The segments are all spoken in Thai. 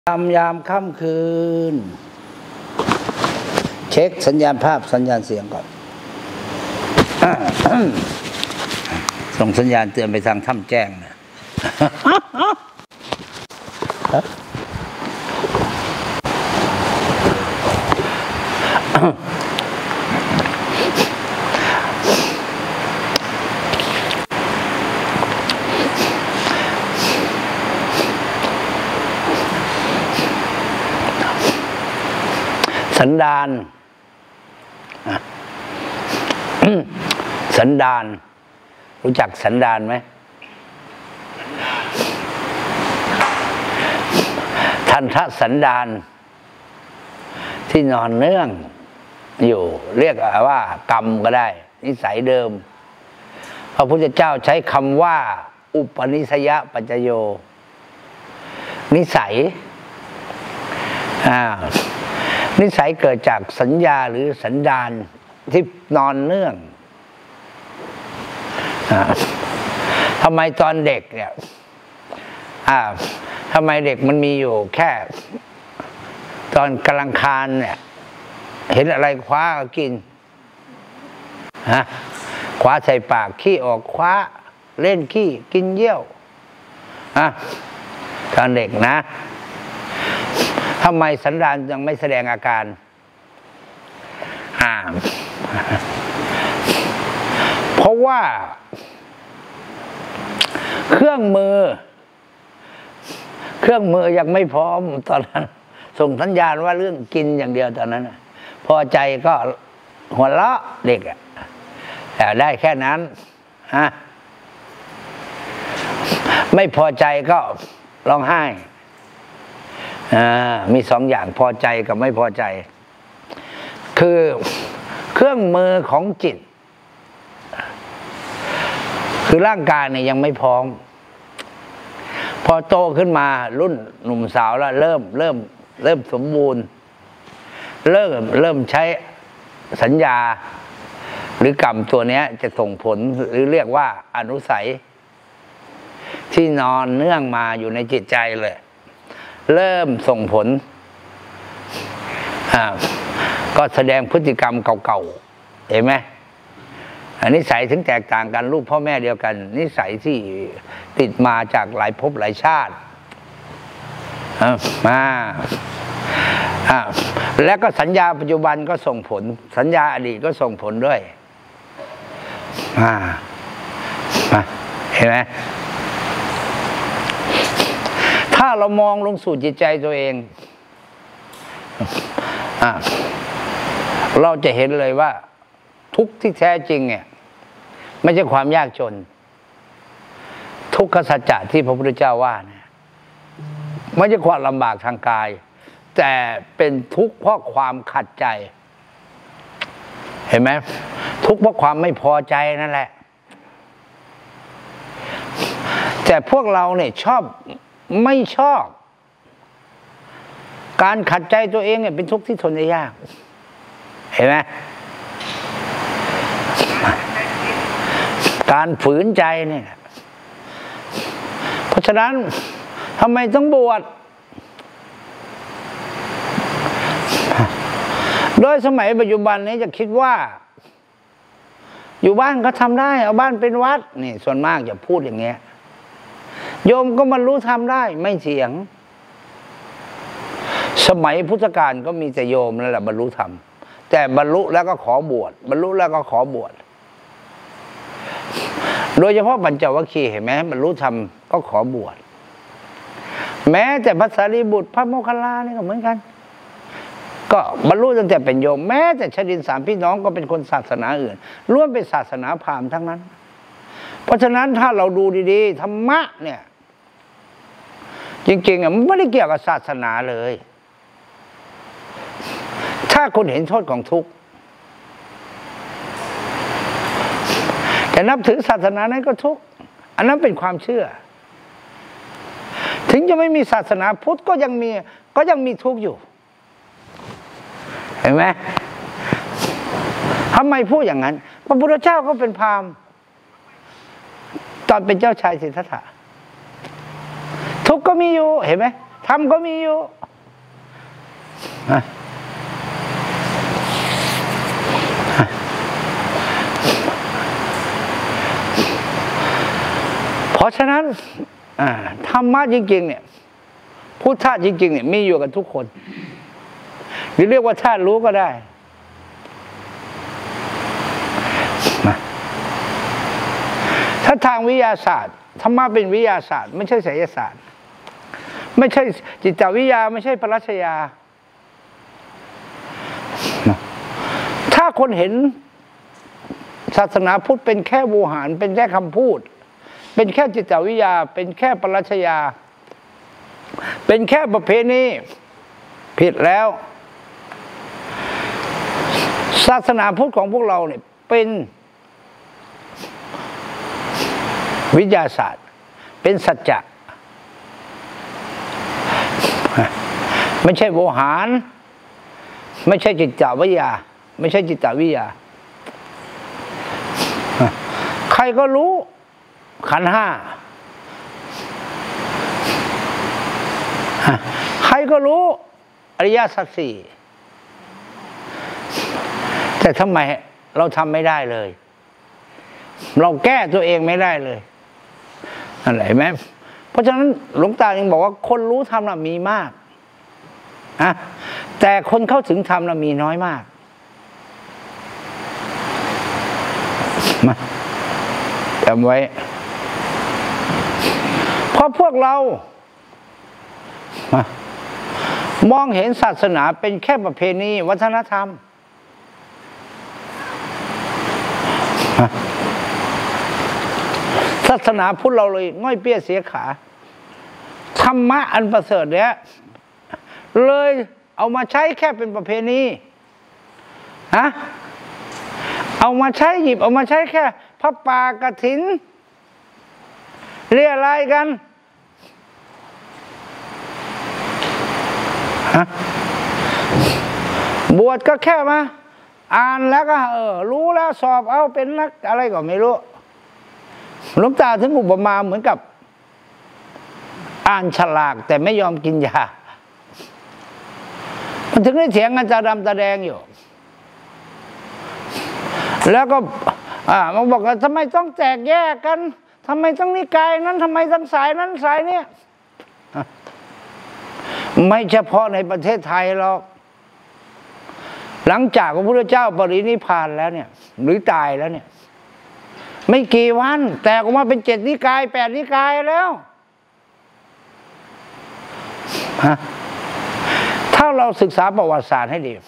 ยามค่ำคืนเช็คสัญญาณภาพสัญญาณเสียงก่อน ส่งสัญญาณเตือนไปทางถ้ำแจ้งนะสันดานสันดานรู้จักสันดานไหมทันทะสันดานที่นอนเนื่องอยู่เรียกว่ากรรมก็ได้นิสัยเดิมพระพุทธเจ้าใช้คำว่าอุปนิสัยปัจจโยนิสัยนิสัยเกิดจากสัญญาหรือสันดานที่นอนเนื่องทำไมตอนเด็กเนี่ยทำไมเด็กมันมีอยู่แค่ตอนกำลังคลานเนี่ยเห็นอะไรคว้าก็กินคว้าใส่ปากขี้ออกคว้าเล่นขี้กินเยี่ยวตอนเด็กนะทำไมสันดานยังไม่แสดงอาการเพราะว่าเครื่องมือยังไม่พร้อมตอนนั้นส่งสัญญาณว่าเรื่องกินอย่างเดียวตอนนั้นพอใจก็หัวเราะเด็กแต่ได้แค่นั้นไม่พอใจก็ร้องไห้มีสองอย่างพอใจกับไม่พอใจคือเครื่องมือของจิตคือร่างกายเนี่ยยังไม่พร้อมพอโตขึ้นมารุ่นหนุ่มสาวแล้วเริ่มสมบูรณ์เริ่มใช้สัญญาหรือกรรมตัวนี้จะส่งผลหรือเรียกว่าอนุสัยที่นอนเนื่องมาอยู่ในจิตใจเลยเริ่มส่งผลก็แสดงพฤติกรรมเก่าๆเห็นไหมนิสัยถึงแตกต่างกันลูกพ่อแม่เดียวกันนิสัยที่ติดมาจากหลายภพหลายชาติแล้วก็สัญญาปัจจุบันก็ส่งผลสัญญาอดีตก็ส่งผลด้วยเห็นไหมถ้าเรามองลงสู่จิตใจตัวเองเราจะเห็นเลยว่าทุกข์ที่แท้จริงเนี่ยไม่ใช่ความยากจนทุกขสัจจะที่พระพุทธเจ้าว่าเนี่ยไม่ใช่ความลำบากทางกายแต่เป็นทุกข์เพราะความขัดใจเห็นไหมทุกข์เพราะความไม่พอใจนั่นแหละแต่พวกเราเนี่ยไม่ชอบการขัดใจตัวเองเนี่ยเป็นทุกข์ที่ทนได้ยากเห็นไหมการฝืนใจเนี่ยเพราะฉะนั้นทำไมต้องบวชโดยสมัยปัจจุบันนี้จะคิดว่าอยู่บ้านก็ทำได้เอาบ้านเป็นวัดนี่ส่วนมากจะพูดอย่างเงี้ยโยมก็บรรลุธรรมได้ไม่เถียงสมัยพุทธกาลก็มีแต่โยมนั่นแหละบรรลุธรรมแต่บรรลุแล้วก็ขอบวชบรรลุแล้วก็ขอบวชโดยเฉพาะปัญจวัคคีย์เห็นไหมบรรลุธรรมก็ขอบวชแม้แต่พระสารีบุตรพระโมคคัลลานี่ก็เหมือนกันก็บรรลุตั้งแต่เป็นโยมแม้แต่ชดินสามพี่น้องก็เป็นคนศาสนาอื่นล้วนเป็นศาสนาพราหมณ์ทั้งนั้นเพราะฉะนั้นถ้าเราดูดีๆธรรมะเนี่ยจริงๆมันไม่ได้เกี่ยวกับศาสนาเลยถ้าคุณเห็นโทษของทุกข์แต่นับถือศาสนานั้นก็ทุกข์อันนั้นเป็นความเชื่อถึงจะไม่มีศาสนาพุทธก็ยังมีทุกข์อยู่เห็นไหมทำไมพูดอย่างนั้นพระพุทธเจ้าก็เป็นพราหมณ์ตอนเป็นเจ้าชายสิทธัตถะทุกข์ก็มีอยู่เห็นไหมธรรมก็มีอยู่เพราะฉะนั้นธรรมะจริงๆเนี่ยพุทธะจริงๆเนี่ยมีอยู่กันทุกคนหรือเรียกว่าธาตุรู้ก็ได้ถ้าทางวิทยาศาสตร์ธรรมะเป็นวิทยาศาสตร์ไม่ใช่ไสยศาสตร์ไม่ใช่จิตวิทยาไม่ใช่ปรัชญาถ้าคนเห็นศาสนาพุทธเป็นแค่โวหารเป็นแค่คำพูดเป็นแค่จิตวิทยาเป็นแค่ปรัชญาเป็นแค่ประเพณีผิดแล้วศาสนาพุทธของพวกเราเนี่ยเป็นวิทยาศาสตร์เป็นสัจจะไม่ใช่โวหารไม่ใช่จิตวิทยาไม่ใช่จิตวิทยาใครก็รู้ขันธ์ห้าใครก็รู้อริยสัจสี่แต่ทำไมเราทำไม่ได้เลยเราแก้ตัวเองไม่ได้เลยอะไรไหมเพราะฉะนั้นหลวงตายังบอกว่าคนรู้ธรรมน่ะมีมากแต่คนเข้าถึงธรรมน่ะมีน้อยมากมาจำไว้เพราะพวกเรามองเห็นศาสนาเป็นแค่ประเพณีวัฒนธรรมศาสนาพุทธเราเลยง่อยเปี้ยเสียขาธรรมะอันประเสริฐเนี้ยเลยเอามาใช้แค่เป็นประเพณีเอามาใช้หยิบเอามาใช้แค่พระป่ากฐินเรียอะไรายกันบวชก็แค่มาอ่านแล้วก็รู้แล้วสอบเอาเป็นนักอะไรก็ไม่รู้หลวงตาถึงอุปมาเหมือนกับอ่านฉลากแต่ไม่ยอมกินยามันถึงได้เถียงกันตาดำตาแดงอยู่แล้วก็มันบอกว่าทำไมต้องแตกแยกกันทำไมต้องนิกายนั้นทำไมต้องสายนั้นสายนี้ไม่เฉพาะในประเทศไทยหรอกหลังจากพระพุทธเจ้าปรินิพพานแล้วเนี่ยหรือตายแล้วเนี่ยไม่กี่วันแตกออกมาเป็น7 นิกาย8 นิกายแล้วถ้าเราศึกษาประวัติศาสตร์ให้ดี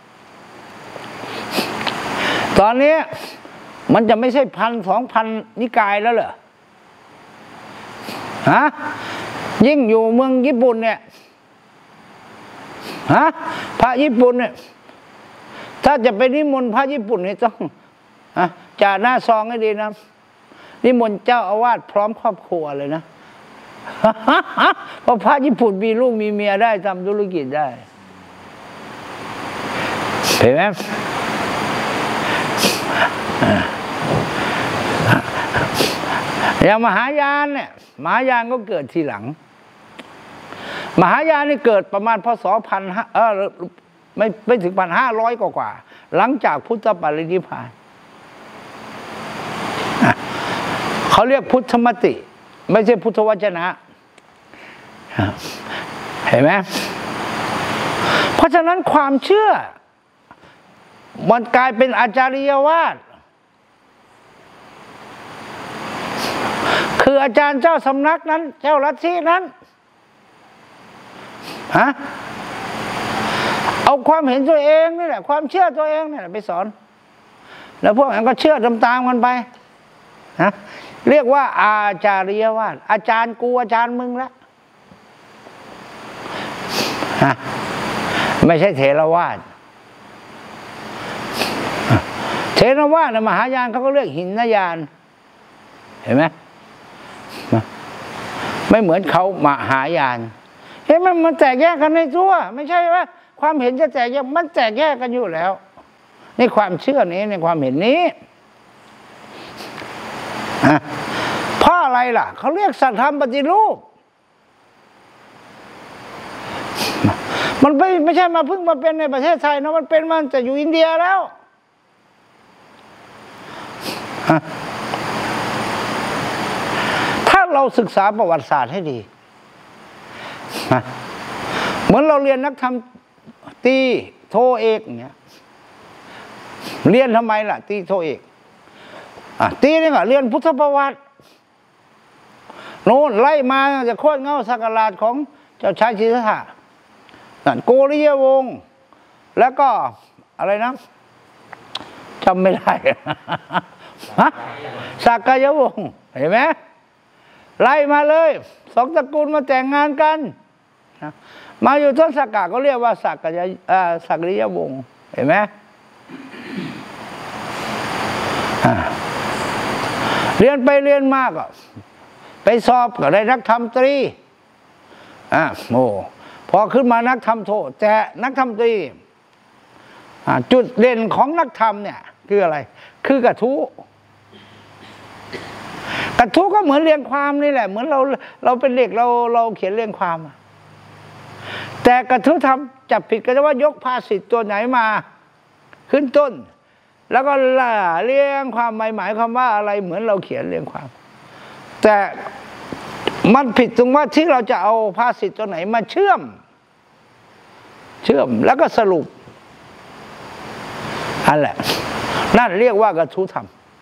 ตอนนี้มันจะไม่ใช่1,000 2,000 นิกายแล้วเหรอยิ่งอยู่เมืองญี่ปุ่นเนี่ยพระญี่ปุ่นเนี่ยถ้าจะไปนิมนต์พระญี่ปุ่นเนี่ยต้องจ่าหน้าซองให้ดีนะนิมนต์เจ้าอาวาสพร้อมครอบครัวเลยนะเพราะพระญี่ปุ่นมีลูกมีเมียได้ทำธุรกิจได้เห็นไหมอย่างมหายานเนี่ยมหายานก็เกิดทีหลังมหายานนี่เกิดประมาณพศไม่ถึง1,500 กว่าหลังจากพุทธปรินิพพานเขาเรียกพุทธมติไม่ใช่พุทธวจนะเห็นไหมเพราะฉะนั้นความเชื่อมันกลายเป็นอาจาริยวาทคืออาจารย์เจ้าสำนักนั้นเจ้าลัทธินั้นเอาความเห็นตัวเองนี่แหละความเชื่อตัวเองนี่แหละไปสอนแล้วพวกนั้นก็เชื่อตามๆกันไปเรียกว่าอาจาริยวาทอาจารย์กูอาจารย์มึงละไม่ใช่เถรวาทเถรวาทในมหายานเขาก็เรียกหินยานเห็นไหมไม่เหมือนเขามหายานเห็นมันแตกแยกกันในตัวไม่ใช่ว่าความเห็นจะแตกแยกมันแตกแยกกันอยู่แล้วในความเชื่อนี้ในความเห็นนี้เพราะอะไรล่ะเขาเรียกสัทธรรมปฏิรูปมันไม่ใช่มาเพิ่งมาเป็นในประเทศไทยนะมันเป็นมันจะอยู่อินเดียแล้วถ้าเราศึกษาประวัติศาสตร์ให้ดีเหมือนเราเรียนนักธรรมตรีโทเอกอย่างเงี้ยเรียนทำไมล่ะตรีโทเอกตรีนี่ก็เรียนพุทธประวัติโน่นไล่มาจะโคตรเงาสักการะของเจ้าชายสิทธัตถะโกริยวงศ์แล้วก็อะไรนะจำไม่ได้สักกายวงศ์เห็นไหมไล่มาเลยสองตระกูลมาแต่งงานกันมาอยู่ต้นสักกะก็เรียกว่าสักริยวงศ์เห็นไหมเรียนไปเรียนมากไปสอบก็ได้นักธรรมตรีโอ้พอขึ้นมานักธรรมโทแต่นักธรรมตรีจุดเด่นของนักธรรมเนี่ยคืออะไรคือกระทู้ก็เหมือนเรียงความนี่แหละเหมือนเราเป็นเด็กเราเขียนเรียงความแต่กระทู้ทำจับผิดก็จะว่ายกภาษิตตัวไหนมาขึ้นต้นแล้วก็เรียงความหมายความว่าอะไรเหมือนเราเขียนเรียงความแต่มันผิดตรงว่าที่เราจะเอาภาษิตตัวไหนมาเชื่อมแล้วก็สรุปอันแหละนั่นเรียกว่ากระทู้ธรรม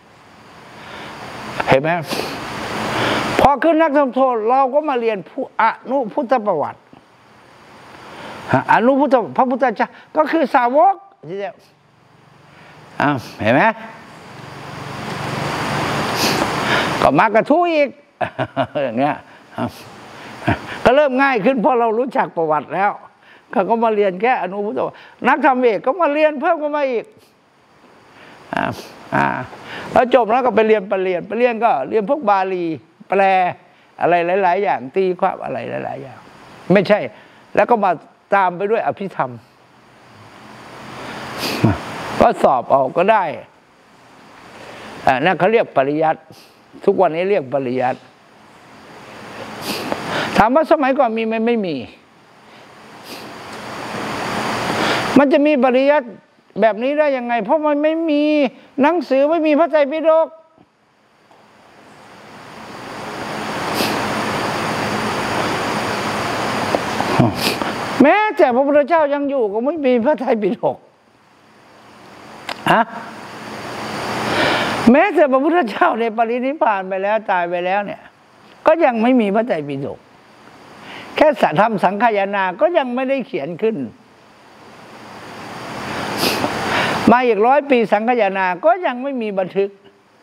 เห็นไหมพอขึ้นนักธรรมโทเราก็มาเรียนอนุพุทธประวัติอนุพุทธพระพุทธเจ้าก็คือสาวกที่จะเห็นไหมก็มากระทู้อีกอย่างเงี้ยก็เริ่มง่ายขึ้นเพราะเรารู้จักประวัติแล้วเขาก็มาเรียนแค่อนุพุทธนักธรรมเอกก็มาเรียนเพิ่มขึ้นมาอีกแล้วจบแล้วก็ไปเรียนก็เรียนพวกบาลีแปลอะไรหลายๆอย่างตีความอะไรหลายๆอย่างไม่ใช่แล้วก็มาตามไปด้วยอภิธรรมก็สอบออกก็ได้นั่นเขาเรียกปริยัติทุกวันนี้เรียกปริยัติถามว่าสมัยก่อนมีไหมไม่มีมันจะมีปริยัติแบบนี้ได้ยังไงเพราะมันไม่มีหนังสือไม่มีพระไตรปิฎกแม้แต่พระพุทธเจ้ายังอยู่ก็ไม่มีพระไตรปิฎกแม้แต่พระพุทธเจ้าในปรินิพพานไปแล้วตายไปแล้วเนี่ยก็ยังไม่มีพระไตรปิฎกแค่ธรรมสังคายนาก็ยังไม่ได้เขียนขึ้นมาอีก100 ปีสังคายนาก็ยังไม่มีบันทึก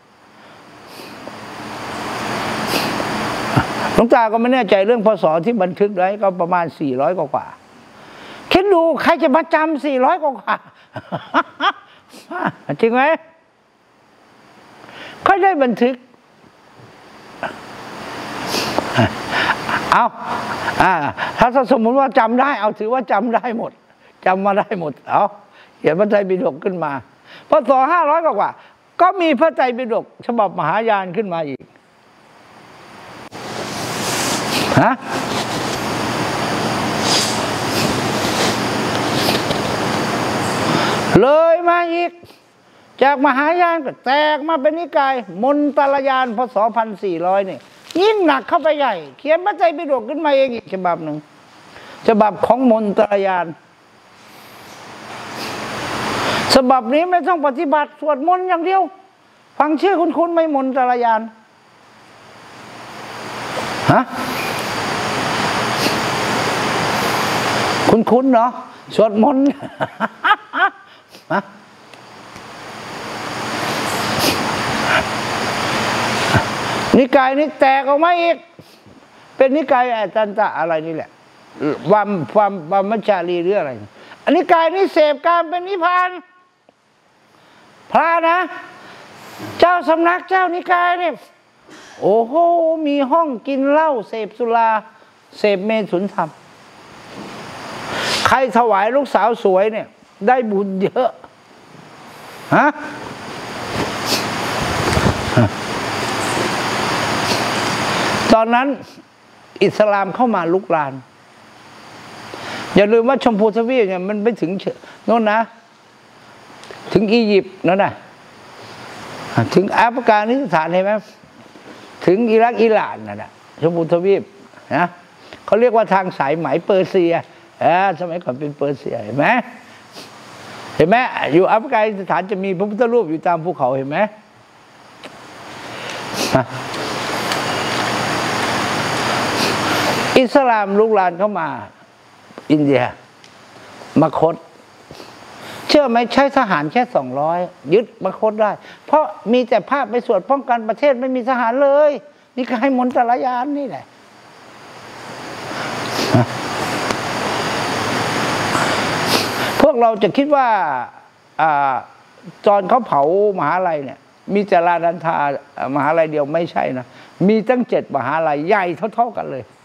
หลวงตาก็ไม่แน่ใจเรื่องพศที่บันทึกไว้ก็ประมาณ400 กว่าคิดดูใครจะมาจำ400 กว่าจริงไหมค่อยได้บันทึกถ้าสมมติว่าจำได้เอาถือว่าจำได้หมดจำมาได้หมดเขียนพระไตรปิฎกขึ้นมาพศ500 กว่าก็มีพระไตรปิฎกฉบับมหายานขึ้นมาอีกเลยมาอีกจากมหายานก็แตกมาเป็นนิกายมนตรยานพศ1400นี่ยิ่งหนักเข้าไปใหญ่เขียนพระไตรปิฎกขึ้นมาเองอีกฉบับหนึ่งฉบับของมนตรยานฉบับนี้ไม่ต้องปฏิบัติสวดมนต์อย่างเดียวฟังชื่อคุ้นๆไม่มนตรยานคุ้นๆเนาะสวดมนต์นิกายนี้แตกออกมาอีกเป็นนิกายอาจารย์อะไรนี่แหละวัมมัจจารีหรืออะไรอันนิกายนี้เสพการเป็นนิพพานพระนะเจ้าสำนักเจ้านิกายเนี่ยโอ้โหมีห้องกินเหล้าเสพสุราเสพเมถุนธรรมใครถวายลูกสาวสวยเนี่ยได้บุญเยอะตอนนั้นอิสลามเข้ามาลุกลานอย่าลืมว่าชมพูทวีปเนี่ยมันไปถึงโน่นนะถึงอียิปต์นั่นนะถึงอัฟกานิสถานเห็นไหมถึงอิรักอิหร่านนั่นนะชมพูทวีปนะเขาเรียกว่าทางสายไหมเปอร์เซียสมัยก่อนเป็นเปอร์เซียเห็นไหมอยู่อัฟกานิสถานจะมีพระพุทธรูปอยู่ตามภูเขาเห็นไหมอิสลามลุกลานเข้ามาอินเดียมคธเชื่อไหมใช้ทหารแค่200ยึดมคธได้เพราะมีแต่ภาพไปสวดป้องกันประเทศไม่มีทหารเลยนี่ก็ให้มนตรายานนี่แหละพวกเราจะคิดว่าตอนเขาเผามหาลัยเนี่ยมีแต่ราดันทามหาลัยเดียวไม่ใช่นะมีตั้ง7มหาลัยใหญ่เท่าๆกันเลย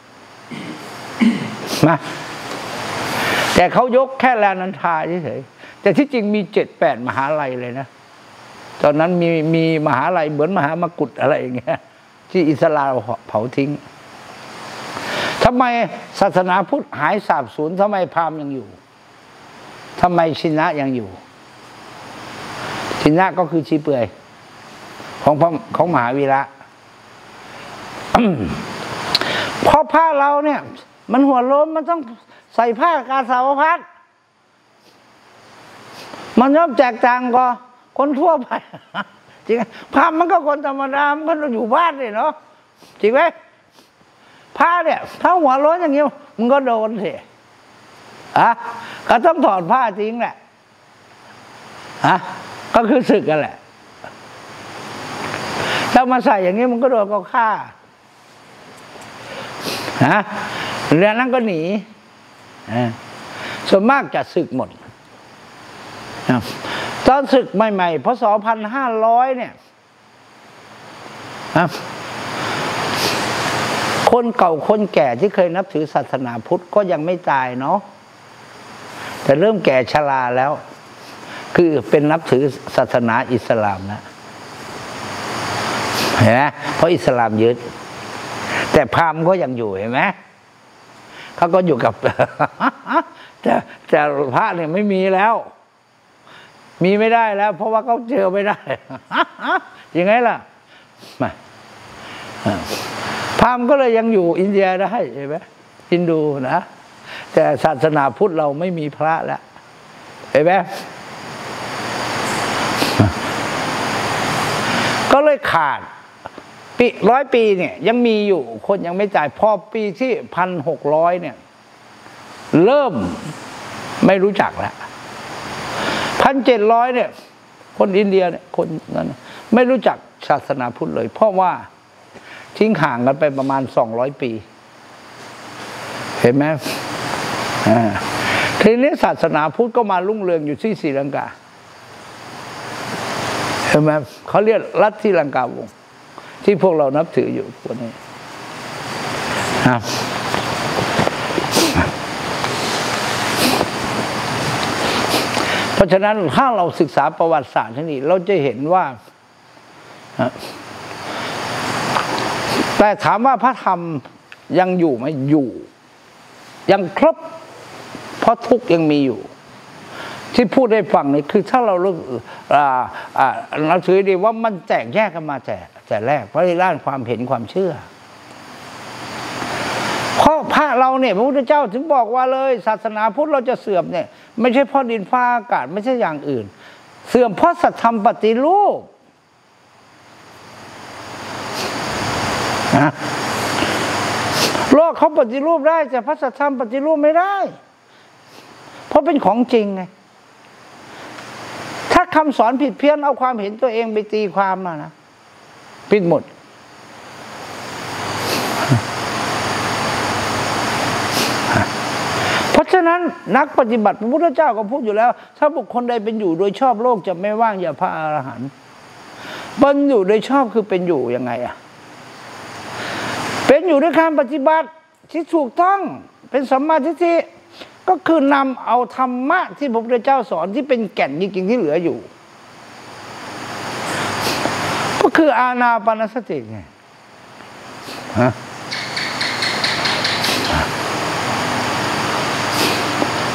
นะแต่เขายกแค่ราดันทาเฉยๆแต่ที่จริงมี7-8มหาลัยเลยนะตอนนั้นมีมหาลัยเหมือนมหามกุฏอะไรอย่างเงี้ยที่อิสลามเผาทิ้งทำไมศาสนาพุทธหายสาบสูญทำไมพราหมณ์ยังอยู่ทำไมชินะยังอยู่ชินะก็คือชีเปื่อยของมหาวีระ เพราะผ้าเราเนี่ยมันหัวโล้นมันต้องใส่ผ้ากาสาวพัดมันย่อมแตกต่างกว่าคนทั่วไปจริงไหมพราหมณ์มันก็คนธรรมดามันก็อยู่บ้านเลยเนาะจริงไหมผ้าเนี่ยถ้าหัวโล้นอย่างเงี้ยมันก็โดนสิก็ต้องถอดผ้าทิ้งแหละก็คือศึกกันแหละถ้ามาใส่อย่างนี้มันก็โดนก็ฆ่าเรื่องนั้นก็หนีส่วนมากจะศึกหมดตอนศึกใหม่ๆพศ1500เนี่ยคนเก่าคนแก่ที่เคยนับถือศาสนาพุทธก็ยังไม่ตายเนาะแต่เริ่มแก่ชราแล้วคือเป็นนับถือศาสนาอิสลามนะเห็นไหมเพราะอิสลามยึดแต่พราหมณ์ก็ยังอยู่เห็นไหมเขาก็อยู่กับแต่พระเนี่ยไม่มีแล้วมีไม่ได้แล้วเพราะว่าเขาเจอไม่ได้ยังไงล่ะพราหมณ์ก็เลยยังอยู่อินเดียได้เห็นไหมฮินดูนะแต่ศาสนาพุทธเราไม่มีพระแล้วเห็นไหมก็เลยขาดปี100 ปีเนี่ยยังมีอยู่คนยังไม่จ่ายพอปีที่1600เนี่ยเริ่มไม่รู้จักแล้ว1700เนี่ยคนอินเดียเนี่ยคนนั้นไม่รู้จักศาสนาพุทธเลยเพราะว่าทิ้งห่างกันไปประมาณ200 ปีเห็นไหมทีนี้ศาสนาพุทธก็มารุ่งเรืองอยู่ที่ศรีลังกาเห็นไหมเขาเรียกลัทธิลังกาวงศ์ที่พวกเรานับถืออยู่พวกนี้เพราะฉะนั้นถ้าเราศึกษาประวัติศาสตร์ที่นี่เราจะเห็นว่าแต่ถามว่าพระธรรมยังอยู่ไหมอยู่ยังครบเพราะทุกข์ยังมีอยู่ที่พูดให้ฟังนี่คือถ้าเราเราถือดีว่ามันแตกแยกกันมาแต่แรกเพราะในด้านความเห็นความเชื่อเพราะพระเราเนี่ยพระพุทธเจ้าถึงบอกว่าเลยศาสนาพุทธเราจะเสื่อมเนี่ยไม่ใช่เพราะดินฟ้าอากาศไม่ใช่อย่างอื่นเสื่อมเพราะสัตธรรมปฏิรูปโลกเขาปฏิรูปได้แต่พระสัทธรรมปฏิรูปไม่ได้เพราะเป็นของจริงไงถ้าคำสอนผิดเพี้ยนเอาความเห็นตัวเองไปตีความนะผิดหมดเพราะฉะนั้นนักปฏิบัติพระพุทธเจ้าก็พูดอยู่แล้วถ้าบุคคลใดเป็นอยู่โดยชอบโลกจะไม่ว่างอย่าพระอรหันต์เป็นอยู่โดยชอบคือเป็นอยู่ยังไงเป็นอยู่ด้วยการปฏิบัติที่ถูกต้องเป็นสัมมาทิฏฐิก็คือนำเอาธรรมะที่พระพุทธเจ้าสอนที่เป็นแก่นจริงๆที่เหลืออยู่ก็คืออานาปานสติไง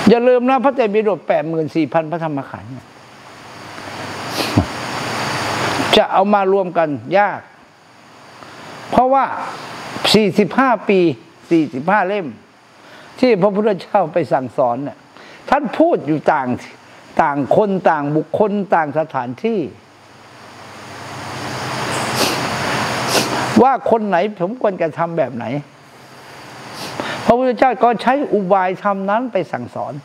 อย่าลืมนะพระไตรปิฎก84,000 พระธรรมขันธ์จะเอามารวมกันยากเพราะว่า45 ปี45 เล่มที่พระพุทธเจ้าไปสั่งสอนเนี่ยท่านพูดอยู่ต่างคนต่างบุคคลต่างสถานที่ว่าคนไหนผมควรจะทำแบบไหนพระพุทธเจ้าก็ใช้อุบายธรรมนั้นไปสั่งสอน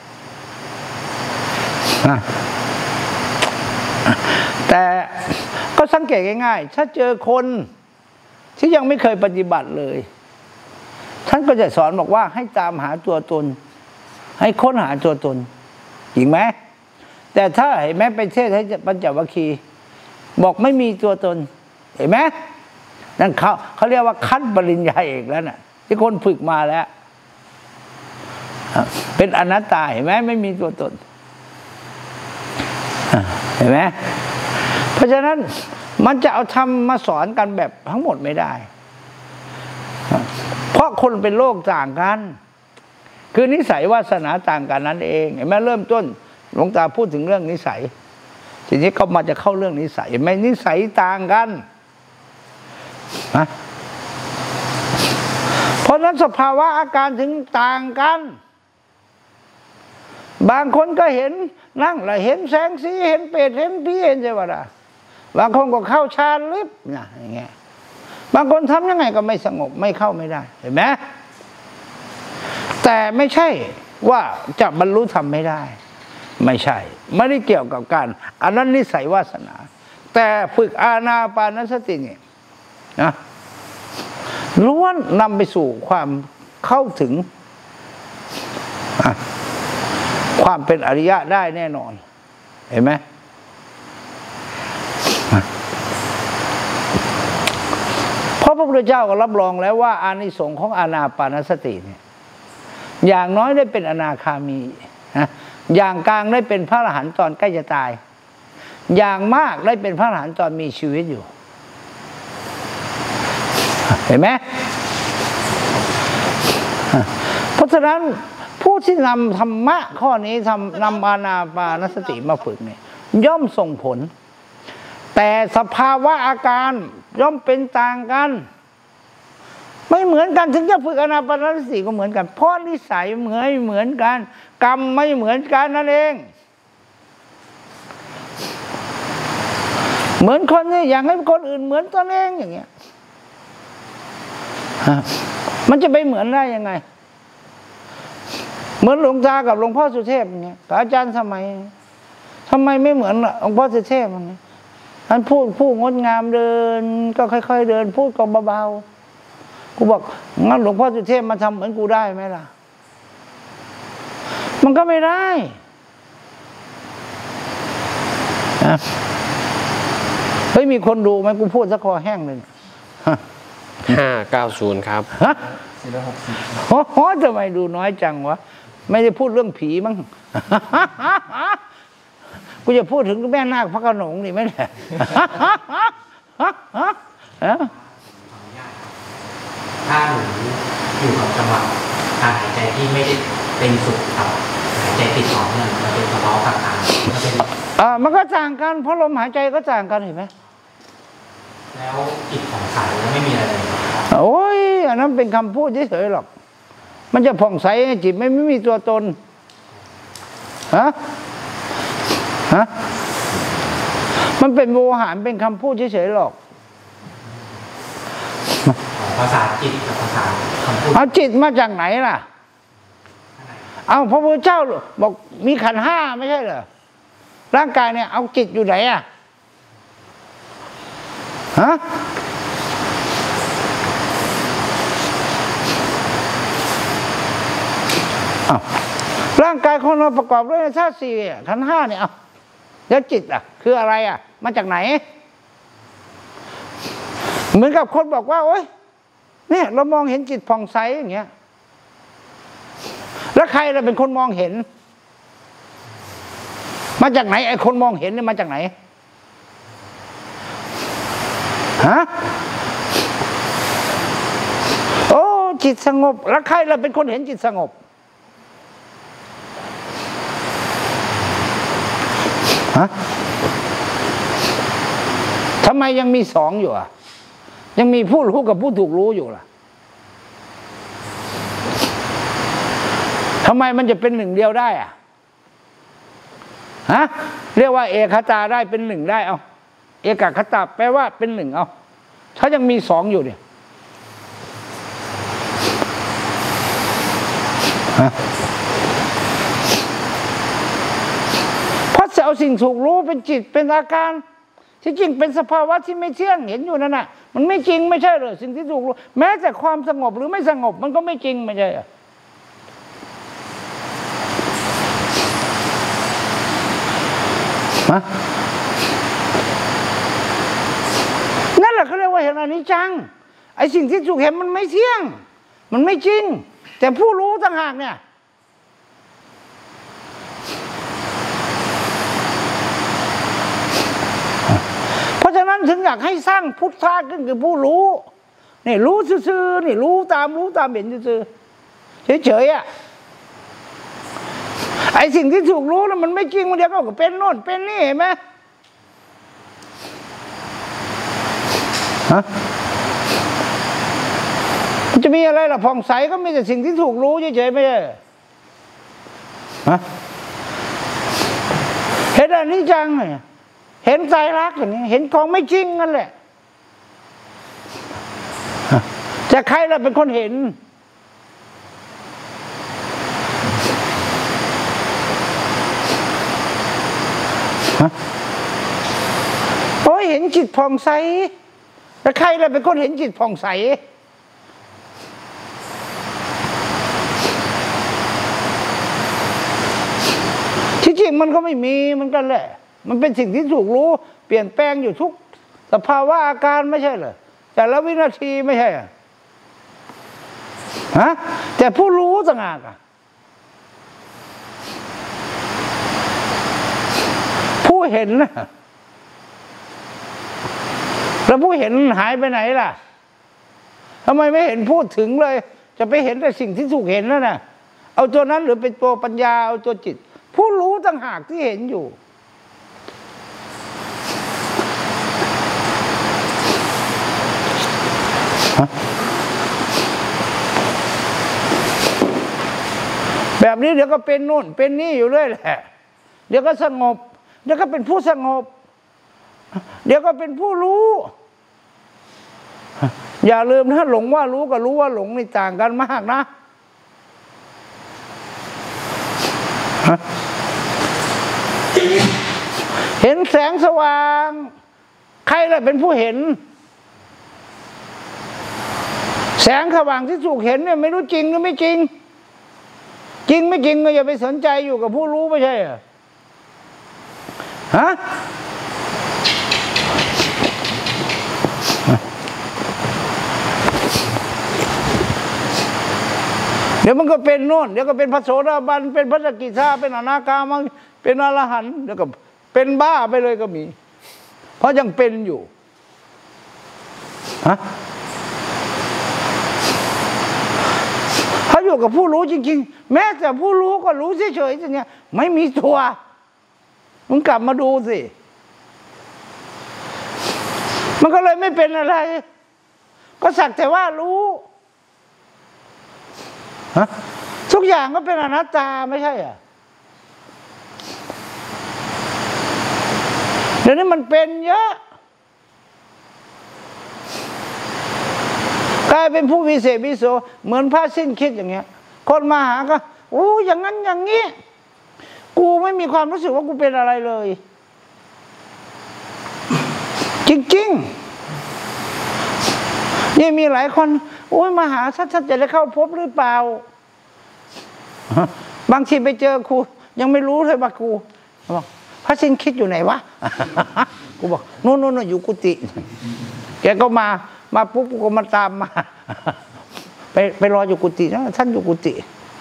แต่ก็สังเกตง่ายๆถ้าเจอคนที่ยังไม่เคยปฏิบัติเลยท่านก็จะสอนบอกว่าให้ตามหาตัวตนให้ค้นหาตัวตนจริงไหมแต่ถ้าเห็นไหมไปเทศให้ปัญจวัคคีย์บอกไม่มีตัวตนเห็นไหมนั่นเขาเรียกว่าขั้นปริญญาเอกแล้วน่ะที่คนฝึกมาแล้วเป็นอนัตตาเห็นไหมไม่มีตัวตนเห็นไหมเพราะฉะนั้นมันจะเอาธรรมมาสอนกันแบบทั้งหมดไม่ได้เพราะคนเป็นโลกต่างกันคือนิสัยวาสนาต่างกันนั่นเองเห็นไหมเริ่มต้นหลวงตาพูดถึงเรื่องนิสัยทีนี้ก็มาจะเข้าเรื่องนิสัยเห็นไหมนิสัยต่างกันเพราะนั้นสภาวะอาการถึงต่างกันบางคนก็เห็นนั่งแล้วเห็นแสงสีเห็นเปรตเห็นผีเห็นเทวดาบางคนก็เข้าฌานลิบนะอย่างเงี้ยบางคนทำยังไงก็ไม่สงบไม่เข้าไม่ได้เห็นไหมแต่ไม่ใช่ว่าจะบรรลุธรรมไม่ได้ไม่ใช่ไม่ได้เกี่ยวกับการอันนั้นนิสัยวาสนาแต่ฝึกอานาปานสติเนี่ยนะล้วนนำไปสู่ความเข้าถึงความเป็นอริยะได้แน่นอนเห็นไหมเพราะพระพุทธเจ้าก็รับรองแล้วว่าอานิสงส์ของอานาปานสติเนี่ยอย่างน้อยได้เป็นอนาคามีนะอย่างกลางได้เป็นพระอรหันต์ตอนใกล้จะตายอย่างมากได้เป็นพระอรหันต์ตอนมีชีวิตอยู่เห็นไหมเพราะฉะนั้นผู้ที่นำธรรมะข้อนี้นำอานาปานสติมาฝึกเนี่ยย่อมส่งผลแต่สภาวะอาการย่อมเป็นต่างกันไม่เหมือนกันถึงจะฝึกอานาปานสติก็เหมือนกันเพราะนิสัยเหมือนกันกรรมไม่เหมือนกันนั่นเองเหมือนคนนี่อยากให้คนอื่นเหมือนตนเองอย่างเงี้ยมันจะไปเหมือนได้ยังไงเหมือนหลวงตากับหลวงพ่อสุเทพอย่างเงี้ยกับอาจารย์สมัยทำไมไม่เหมือนหลวงพ่อสุเทพท่านพูดงดงามเดินก็ค่อยๆเดินพูดก็เบาๆกูบอกงั้นหลวงพ่อสุเทพมาทำเหมือนกูได้ไหมล่ะมันก็ไม่ได้เฮ้ยมีคนดูไหมกูพูดสักคอแห้งเลย 590ครับฮะโอ้โหทำไมดูน้อยจังวะไม่ได้พูดเรื่องผีมั้งกูจะพูดถึงแม่นาคพระโขนงนี่ไหมเนี่ยถ้าหนูอยู่กับจังหวะการหายใจที่ไม่ได้เป็นสุขกับหายใจติดต่อเนื่องมันเป็นสภาวะต่างๆมันก็ต่างกันเพราะลมหายใจก็ต่างกันเห็นไหมแล้วจิตผ่องใสแล้วไม่มีอะไรเลยโอ้ยอันนั้นเป็นคำพูดเฉยๆหรอกมันจะผ่องใสจิตไม่มีตัวตนฮะมันเป็นโวหารเป็นคำพูดเฉยๆหรอกภาษาจิตกับภาษาคำพูดเอาจิตมาจากไหนล่ะเอาพระพุทธเจ้าบอกมีขันธ์5ไม่ใช่เหรอร่างกายเนี่ยเอาจิตอยู่ไหนอ่ะฮะร่างกายของเราประกอบด้วยธาตุ4ขันธ์5เนี่ยเอาแล้วจิตอ่ะคืออะไรอ่ะมาจากไหนเหมือนกับคนบอกว่าโอ๊ยเนี่ยเรามองเห็นจิตผ่องใสอย่างเงี้ยแล้วใครเราเป็นคนมองเห็นมาจากไหนไอ้คนมองเห็นเนี่ยมาจากไหนฮะโอ้จิตสงบแล้วใครเราเป็นคนเห็นจิตสงบฮะทำไมยังมีสองอยู่อ่ะยังมีผู้รู้กับผู้ถูกรู้อยู่ล่ะทำไมมันจะเป็นหนึ่งเดียวได้อ่ะฮะเรียกว่าเอกคตาได้เป็นหนึ่งได้เอาเอกคตาแปลว่าเป็นหนึ่งเอาถ้ายังมีสองอยู่เนี่ยเพราะเอาสิ่งถูกรู้เป็นจิตเป็นอาการที่จริงเป็นสภาวะที่ไม่เที่ยงเห็นอยู่นั่นน่ะมันไม่จริงไม่ใช่เหรอสิ่งที่ถูกรู้แม้แต่ความสงบหรือไม่สงบมันก็ไม่จริงไม่ใช่เหรอนั่นแหละเขาเรียกว่าเห็นอนิจจังไอ้สิ่งที่ถูกเห็นมันไม่เที่ยงมันไม่จริงแต่ผู้รู้ต่างหากเนี่ยเพราะฉะนั้นถึงอยากให้สร้างพุทธะขึ้นคือผู้รู้นี่รู้ซื่อๆนี่รู้ตามเห็นซื่อๆเฉยๆอ่ะไอ้สิ่งที่ถูกรู้แล้วมันไม่จริงมันเดียวก็เป็นโน่นเป็นนี่เห็นไหมฮะมันจะมีอะไรล่ะผ่องใสก็มีแต่สิ่งที่ถูกรู้เฉยๆไม่ใช่ฮะเห็นอนิจจังเนี่ยเห็นไตรลักษณ์อย่างนี้เห็นของไม่จริงนั่นแหละจะใครล่ะเป็นคนเห็นโอ้ยเห็นจิตผ่องใสแล้วใครล่ะเป็นคนเห็นจิตผ่องใสที่จริงมันก็ไม่มีมันกันแหละมันเป็นสิ่งที่ถูกรู้เปลี่ยนแปลงอยู่ทุกสภาวะอาการไม่ใช่เหรอแต่ละวินาทีไม่ใช่ฮะแต่ผู้รู้ต่างหากผู้เห็นนะแล้วผู้เห็นหายไปไหนล่ะทำไมไม่เห็นพูดถึงเลยจะไปเห็นแต่สิ่งที่ถูกเห็นนั่นน่ะเอาตัวนั้นหรือเป็นตัวปัญญาเอาตัวจิตผู้รู้ต่างหากที่เห็นอยู่แบบนี้เดี๋ยวก็เป็นนู่นเป็นนี่อยู่เรื่อยแหละเดี๋ยวก็สงบเดี๋ยวก็เป็นผู้สงบเดี๋ยวก็เป็นผู้รู้อย่าลืมนะหลงว่ารู้กับรู้ว่าหลงนี่ต่างกันมากนะเห็นแสงสว่างใครล่ะเป็นผู้เห็นแสงสว่างที่ถูกเห็นเนี่ยไม่รู้จริงหรือไม่จริงจริงไม่จริงก็อย่าไปสนใจอยู่กับผู้รู้ไม่ใช่เหรอฮะเดี๋ยวมันก็เป็นโน่นเดี๋ยวก็เป็นพระโสดาบันเป็นพระสกิทาเป็นอนาคามีเป็นอรหันต์เดี๋ยวก็เป็นบ้าไปเลยก็มีเพราะยังเป็นอยู่ฮะเขาอยู่กับผู้รู้จริงๆแม้แต่ผู้รู้ก็รู้เฉยๆอย่างเงี้ยไม่มีตัวมึงกลับมาดูสิมันก็เลยไม่เป็นอะไรก็สักแต่ว่ารู้ฮะทุกอย่างก็เป็นอนัตตาไม่ใช่อ่ะเดี๋ยวนี้มันเป็นเยอะกลายเป็นผู้วิเศษวิโสเหมือนพระสิ้นคิดอย่างเงี้ยคนมาหาก็โอ้อย่างนั้นอย่างนี้กูไม่มีความรู้สึกว่ากูเป็นอะไรเลยจริงๆนี่มีหลายคนโอ้ยมาหาท่านจะได้เข้าพบหรือเปล่าบางทีไปเจอครูยังไม่รู้เลยว่าครูบอกพระสิ้นคิดอยู่ไหนวะกูบอกโน่นอยู่กุฏิแกก็มาปุ๊บกูก็มาตามมาไปรออยู่กุฏินะท่านอยู่กุฏิ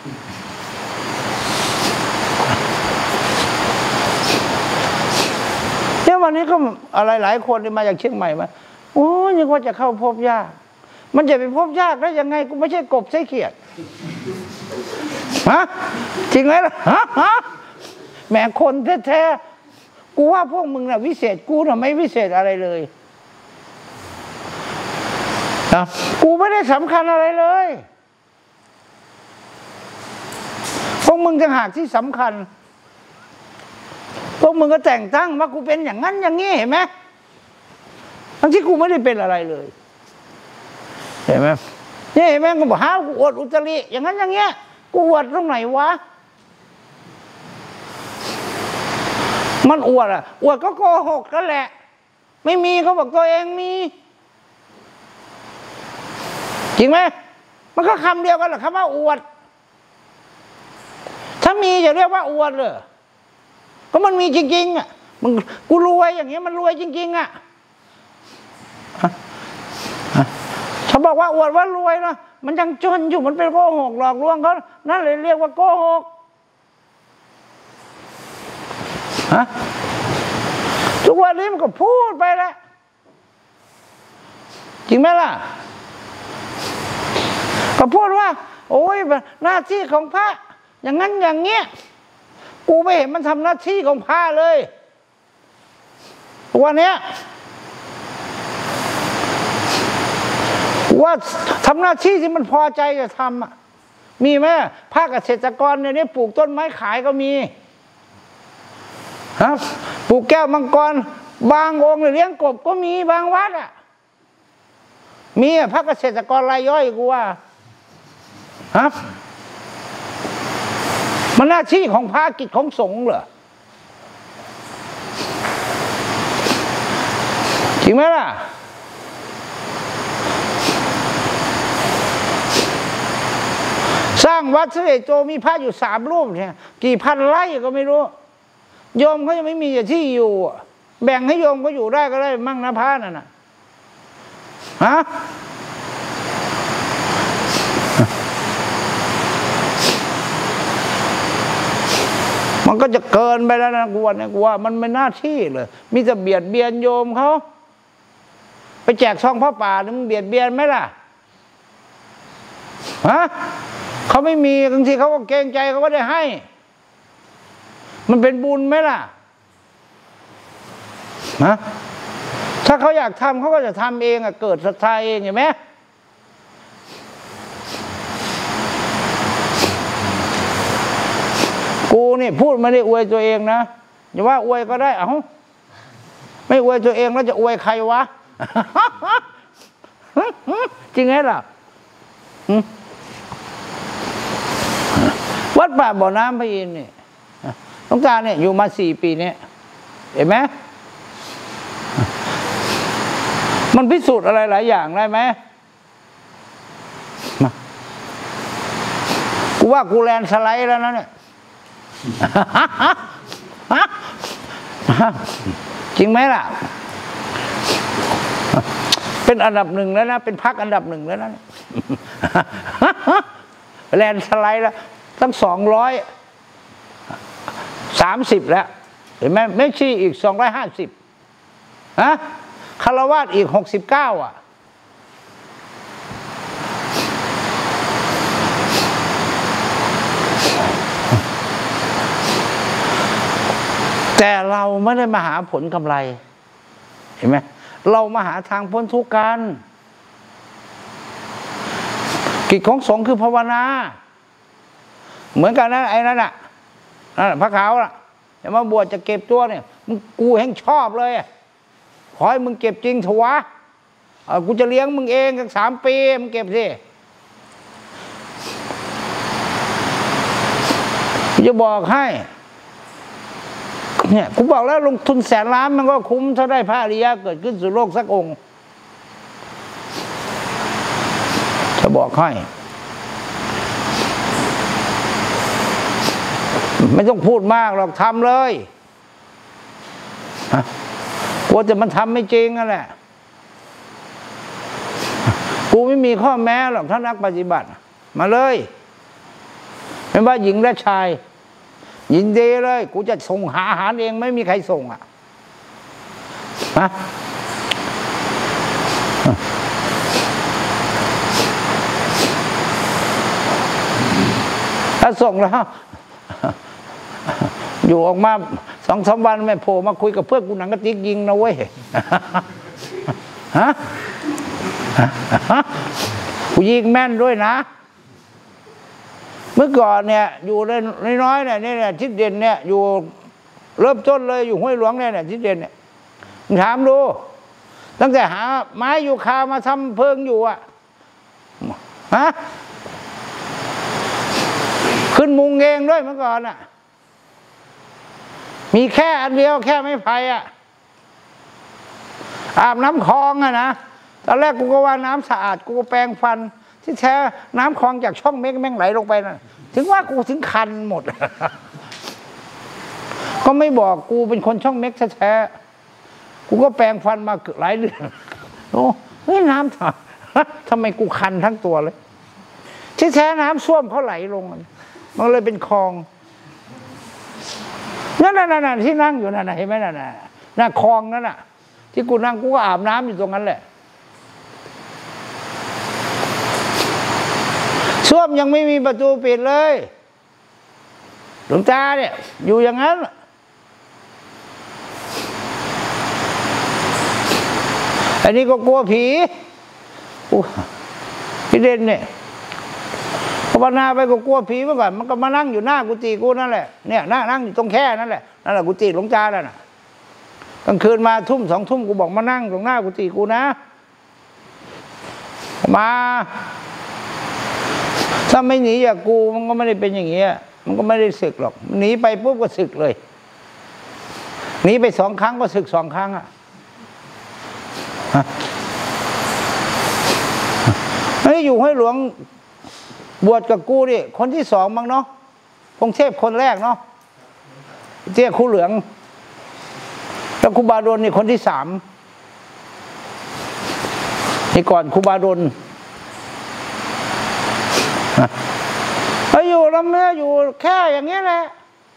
เนี่ยวันนี้ก็อะไรหลายคนมาจากเชียงใหม่มาโอ้ยยังว่าจะเข้าพบยากมันจะไปพบยากได้ยังไงกูไม่ใช่กบใช่เขียดฮะจริงไหมล่ะฮะแหมคนแท้ๆกูว่าพวกมึงน่ะวิเศษกูน่ะไม่วิเศษอะไรเลยนะกูไม่ได้สำคัญอะไรเลยพวกมึงต่างหากที่สำคัญพวกมึงก็แต่งตั้งว่ากูเป็นอย่างนั้นอย่างนี้เห็นไหมทั้งที่กูไม่ได้เป็นอะไรเลยเห็นไหมนี่เห็นไหมกูบอกหากูอวดอุตริอย่างนั้นอย่างเงี้ยกูอวดตรงไหนวะมันอวดอ่ะอวดก็โกหกกันแหละไม่มีเขาบอกตัวเองมีจริงไหมมันก็คำเดียวกันแหละคำว่าอวดถ้ามีจะเรียกว่าอวดเลยก็มันมีจริงๆอ่ะมึงกูรวยอย่างเงี้ยมันรวยจริงๆอ่ะเขาบอกว่าอวดว่ารวยนะมันยังจนอยู่มันเป็นโกหกหลอกลวงเขานั่นเลยเรียกว่าโกหกฮะทุกวันนี้มันก็พูดไปแล้วจริงไหมล่ะก็พูดว่าโอ้ยหน้าที่ของพระอย่างนั้นอย่างเงี้ยกูไม่เห็นมันทำหน้าที่ของพระเลยวันนี้ว่าทำหน้าที่ที่มันพอใจจะทำอ่ะมีไหมภาคเกษตรกรเนี่ยปลูกต้นไม้ขายก็มีฮะปลูกแก้วมังกรบางองค์เลี้ยงกบก็มีบางวัดอ่ะมีภาคเกษตรกรรายย่อยกูว่าฮะมันหน้าที่ของพระกิจของสงฆ์เหรอจริงไหมล่ะสร้างวัดเสด็จโจมีพระอยู่3 รูปเนี่ยกี่พันไร่ก็ไม่รู้โยมเขายังไม่มีที่อยู่แบ่งให้โยมก็อยู่ได้ก็ได้มั่งนะพระนั่นน่ะฮะมันก็จะเกินไปแล้วนะกูว่ามันไม่หน้าที่เลยมีแต่เบียดเบียนโยมเขาไปแจกซองพระป่าเนี่ยมึงเบียดเบียนไหมล่ะฮะเขาไม่มีบางทีเขาก็เกรงใจเขาก็ได้ให้มันเป็นบุญไหมล่ะฮะถ้าเขาอยากทำเขาก็จะทำเองอะเกิดศรัทธาเองเห็นไหมกูนี่พูดไม่ได้อวยตัวเองนะอย่าว่าอวยก็ได้เอ้าไม่อวยตัวเองแล้วจะอวยใครวะ จริงไหมล่ะวัดป่าบ่อน้ำพระอินทร์นี่หลวงตาเนี่ยอยู่มา4 ปีเนี่ยเห็นไหมมันพิสูจน์อะไรหลายอย่างได้ไหมกูว่ากูแลนสไลด์แล้วนะเนี่ยจริงไหมล่ะเป็นอันดับ1แล้วนะเป็นพรรคอันดับ1แล้วนะแลนสไลด์แล้วตั้ง230แล้วเห็นไหมไม่ชี้อีก250ฮะคารวาสอีก69อ่ะแต่เราไม่ได้มาหาผลกำไรเห็นไหมเรามาหาทางพ้นทุกข์กันกิจของสงฆ์คือภาวนาเหมือนกันนะไอ้นั่นน่ะพระขาวน่ะจะมาบวชจะเก็บตัวเนี่ยมึงกูแห่งชอบเลยขอให้มึงเก็บจริงเถอะวะกูจะเลี้ยงมึงเองกัน3 ปีมึงเก็บสิกูจะบอกให้เนี่ยกูบอกแล้วลงทุน100,000 ล้านมันก็คุ้มถ้าได้พระอริยะเกิดขึ้นสู่โลกสักองค์จะบอกให้ไม่ต้องพูดมากหรอกทำเลยกลัวจะมันทำไม่จริงนั่นแหละกูไม่มีข้อแม้หรอกถ้านักปฏิบัติมาเลยไม่ว่าหญิงและชายยินดีเลยกูจะส่งหาอาหารเองไม่มีใครส่งอ่ะฮะถ้าส่งแล้วอยู่ออกมา2-3 วันไม่โผล่มาคุยกับเพื่อนกูหนังกระติกยิงนะเว้ยฮะกูยิงแม่นด้วยนะเมื่อก่อนเนี่ยอยู่น้อยๆเนี่ยทิศเด่นเนี่ยอยู่เริ่มต้นเลยอยู่ห้วยหลวงเนี่ยทิศเด่นเนี่ยถามดูตั้งแต่หาไม้ยูคามาทำเพิงอยู่อะฮะขึ้นมุงเองด้วยเมื่อก่อนอะมีแค่อันเดียวแค่ไม้ไผ่อะอาบน้ำคลองอะนะตอนแรกกูก็ว่าน้ำสะอาดกูก็แปรงฟันที่แท้น้ำคลองจากช่องเม็กแม่งไหลลงไปนะถึงว่ากูถึงคันหมดก็ไม่บอกกูเป็นคนช่องเม็กแท้กูก็แปรงฟันมาหลายเดือนโอ้เฮ้ยน้ำทำไมกูคันทั้งตัวเลยที่แท้น้ำส้วมเขาไหลลงมันเลยเป็นคลองนั่นที่นั่งอยู่นั่นเห็นไหมนั่นคลองนั่นน่ะที่กูนั่งกูก็อาบน้ำอยู่ตรงนั้นแหละส้วมยังไม่มีประตูปิดเลยหลวงตาเนี่ยอยู่อย่างนั้นอันนี้ก็กลัวผีพี่เด่นเนี่ยภาวนาไปก็กลัวผีเมื่อก่อนมันก็มานั่งอยู่หน้ากุฏิกูนั่นแหละเนี่ยนั่งอยู่ตรงแค่นั่นแหละกุฏิหลวงตาแล้วน่ะกลางคืนมาทุ่ม2 ทุ่มกูบอกมานั่งตรงหน้ากุฏิกูนะมาถ้าไม่หนีจากกูมันก็ไม่ได้เป็นอย่างเงี้ยมันก็ไม่ได้สึกหรอกหนีไปปุ๊บก็สึกเลยหนีไป2 ครั้งก็สึก2 ครั้งอ่ะไม่อยู่ให้หลวงบวชกับกูดิคนที่2มั้งเนาะพงเทพคนแรกเนาะเจ้าครูเหลืองแล้วครูบาดลนี่คนที่3นี่ก่อนครูบาดลอยู่แล้วเมื่ออยู่แค่อย่างนี้แหละ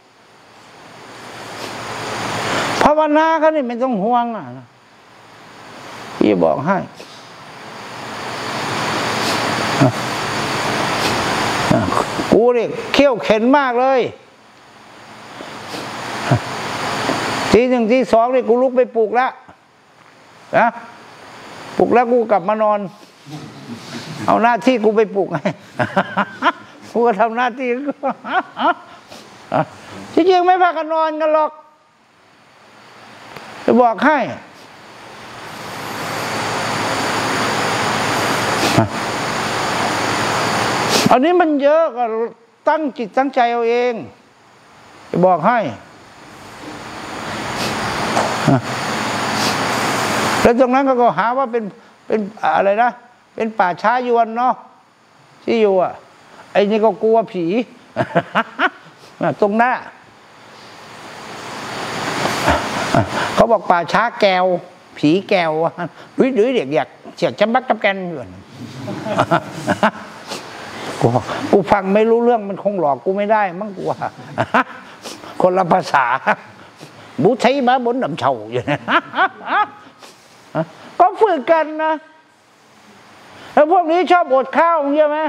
ภาวนาเขานี่ไม่ต้องห่วงอ่ะพี่บอกให้กูนี่เขี้ยวเข็นมากเลยที 1 ที 2นี่กูลุกไปปลุกแล้วนะปลุกแล้วกูกลับมานอนเอาหน้าที่กูไปปลุกไงกูก็ทำหน้าที่จริงๆไม่พากันนอนกันหรอกจะบอกให้อันนี้มันเยอะก็ตั้งจิตตั้งใจเอาเองจะบอกให้แล้วตรงนั้นก็หาว่าเป็นอะไรนะเป็นป่าช้ายวนเนาะที่อยู่อ่ะไอ้นี่ก็กลัวผีตรงหน้าเขาบอกป่าช้าแก้วผีแก้วดุยเด็กอยากเสียจำบักจำแกนอยู่กูฟังไม่รู้เรื่องมันคงหลอกกูไม่ได้มั้งกูว่าคนละภาษาบูใช้มาบนดำเฉาอยู่นะก็ฝึกกันนะแล้วพวกนี้ชอบอดข้าวใช่ไหม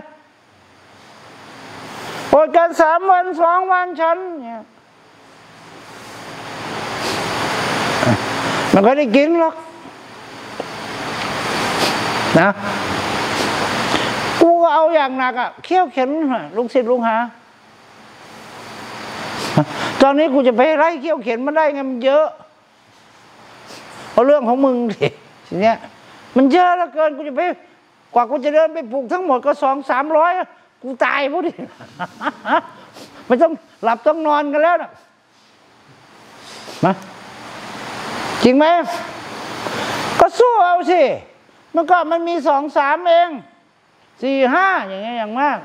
อดกัน3 วัน 2 วันฉันเนี่ยมันก็ได้กินหรอกนะกูก็เอาอย่างหนักอ่ะเขี้ยวเข็นลุงศิษย์ลุงหาตอนนี้กูจะไปไล่เขี้ยวเข็นมันได้ไงมันเยอะเอาเรื่องของมึงสิทีเนี้ยมันเยอะเหลือเกินกูจะไปกว่ากูจะเดินไปปลูกทั้งหมดก็200-300กูตายพอดีไม่ต้องหลับต้องนอนกันแล้วนะมาจริงไหมก็สู้เอาสิเมื่อก่อนมันมี2-3เอง4-5อย่างเงี้ยอย่างมาก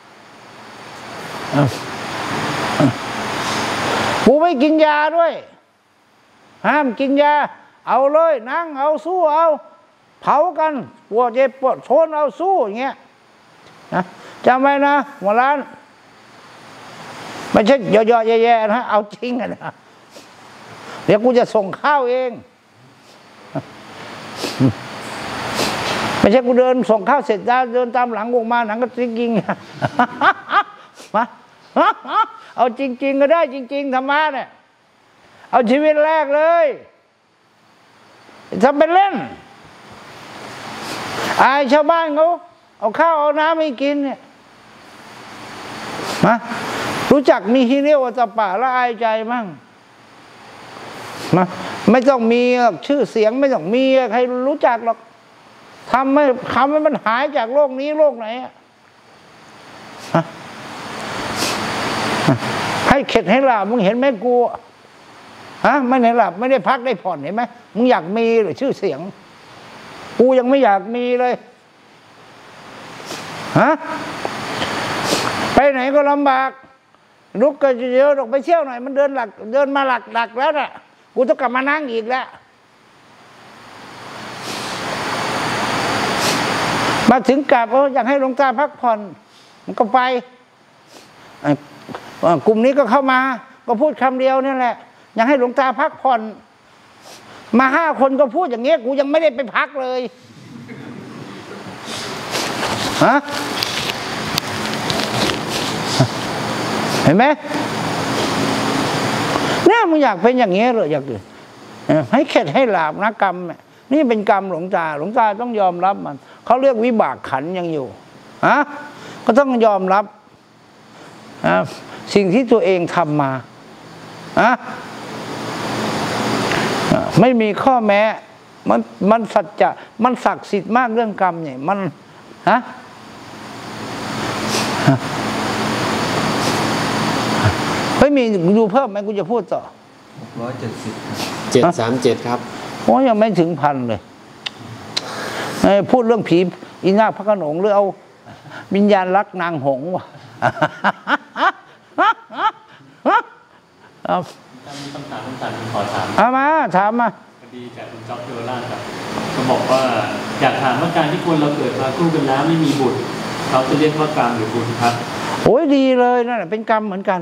กูไม่กินยาด้วยห้ามกินยาเอาเลยนั่งเอาสู้เอาเผากันปวดเจ็บปวดทนเอาสู้อย่างเงี้ยนะจำไว้นะหัวร้านไม่ใช่ย่อๆแย่ๆนะเอาจริงนะเดี๋ยวกูจะส่งข้าวเองไม่ใช่กูเดินส่งข้าวเสร็จแล้วเดินตามหลังวงมาหนังก็ทิ้งยิงมาเอาจริงๆก็ได้จริงๆธรรมะเนี่ยเอาชีวิตแรกเลยทำเป็นเล่นอายชาวบ้านเขาเอาข้าวเอาน้ำให้กินเนี่ยมารู้จักมีฮิเรียวตะปะละอายใจมั่งมาไม่ต้องมีชื่อเสียงไม่ต้องมีใครรู้จักหรอกทำให้มันหายจากโลกนี้โลกไหนให้เข็ดให้หลับมึงเห็นไหมกูไม่ได้หลับไม่ได้พักได้ผ่อนเห็นไหมมึงอยากมีหรือชื่อเสียงกูยังไม่อยากมีเลยไปไหนก็ลำบากลุกก็เยอะออกไปเที่ยวหน่อยมันเดินมาหลักแล้วน่ะกูต้องกลับมานั่งอีกแล้วมาถึงกลับอยากให้หลวงตาพักผ่อนมันก็ไปกลุ่มนี้ก็เข้ามาก็พูดคำเดียวนี่แหละอยากให้หลวงตาพักผ่อนมา5 คนก็พูดอย่างเงี้ยกูยังไม่ได้ไปพักเลยเห็นไหมเนี่ยมึงอยากเป็นอย่างเงี้ยเหรออยากให้เข็ดให้หลาบนะกรรมนี่เป็นกรรมหลวงตาต้องยอมรับมันเขาเรียกวิบากขันยังอยู่ก็ต้องยอมรับสิ่งที่ตัวเองทำมาไม่มีข้อแม้มันสัจจะมันศักดิ์สิทธิ์มากเรื่องกรรมเนี่ยมันเฮ้ยมีดูเพิ่มไหมกูจะพูดต่อ 670 737ครับโอ้ยังไม่ถึง1,000เลยพูดเรื่องผีอีนาคพระโขนงหรือเอาวิญญาณรักนางหงส์วะมีคำถามขอถามถามมาพอดีจากคุณจ๊อบเทวราชครับเขาบอกว่าอยากถามว่าการที่คนเราเกิดมาคู่กันแล้วไม่มีบุตรเขาจะเรียกว่ากรรมหรือบุญครับโอ้ยดีเลยนั่นแหละเป็นกรรมเหมือนกัน